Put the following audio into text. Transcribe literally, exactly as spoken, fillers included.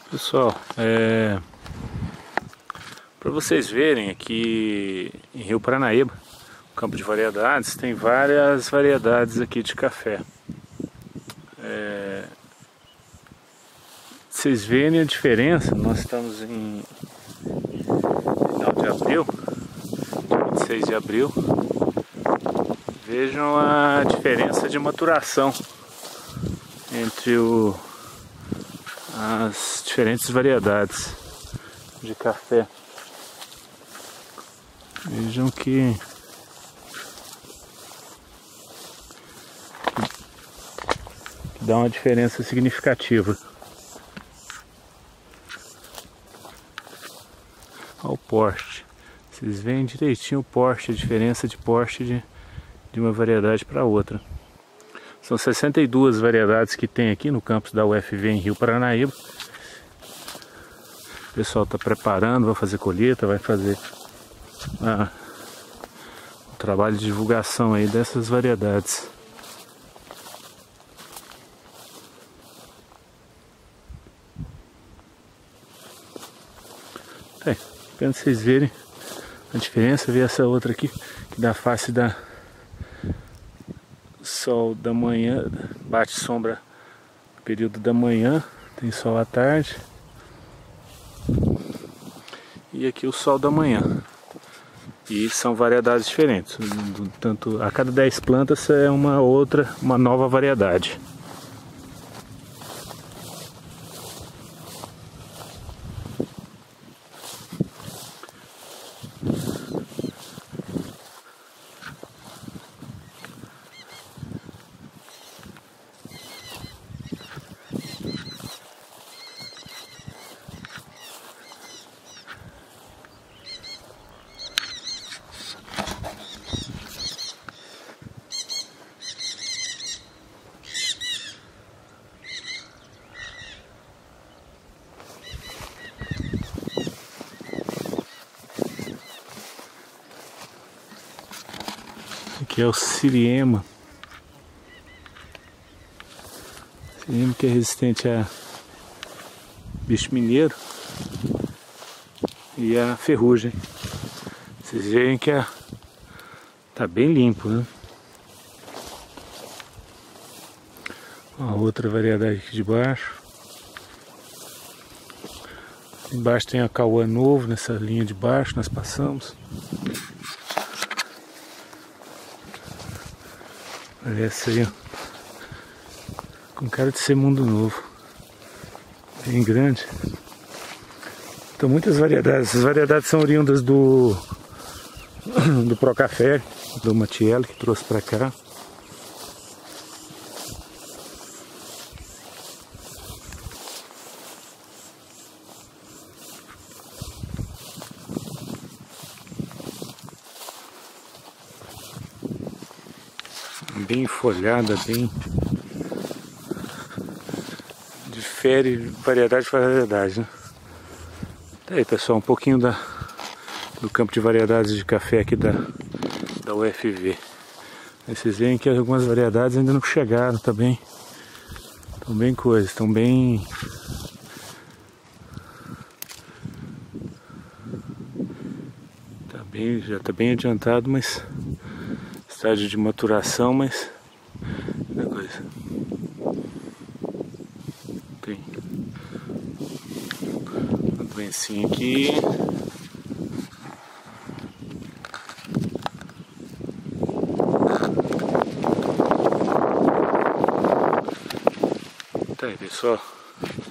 Pessoal, é... para vocês verem aqui em Rio Paranaíba, campo de variedades, tem várias variedades aqui de café. É... Vocês verem a diferença, nós estamos em final de abril, dia vinte e seis de abril. Vejam a diferença de maturação entre o as diferentes variedades de café. Vejam que que dá uma diferença significativa. Olha o porte. Vocês veem direitinho o porte, a diferença de porte de, de uma variedade para outra. São sessenta e duas variedades que tem aqui no campus da U F V em Rio Paranaíba. O pessoal está preparando, vai fazer colheita, vai fazer ah, um trabalho de divulgação aí dessas variedades. É, apenas vocês verem a diferença, ver essa outra aqui, que da face da sol da manhã, bate sombra no período da manhã, tem sol à tarde, e aqui o sol da manhã. E são variedades diferentes, tanto a cada dez plantas é uma outra, uma nova variedade. Aqui é o Siriema. Siriema que é resistente a bicho mineiro e a ferrugem. Vocês veem que a... tá bem limpo, né? Uma outra variedade aqui de baixo. Embaixo tem a Cauã novo, nessa linha de baixo nós passamos. Olha essa aí, ó. Com cara de ser mundo novo. Bem grande. Então muitas variedades. Essas variedades são oriundas do do Procafé, do Matiello, que trouxe para cá. Bem folhada, bem difere variedade de variedade, né? Tá aí, pessoal, um pouquinho da, do campo de variedades de café aqui da, da U F V. Aí vocês veem que algumas variedades ainda não chegaram também. Estão bem coisas, estão bem... Tá bem, já está bem adiantado, mas... estágio de maturação, mas é coisa. Tem uma doencinha aqui. Tá aí, pessoal.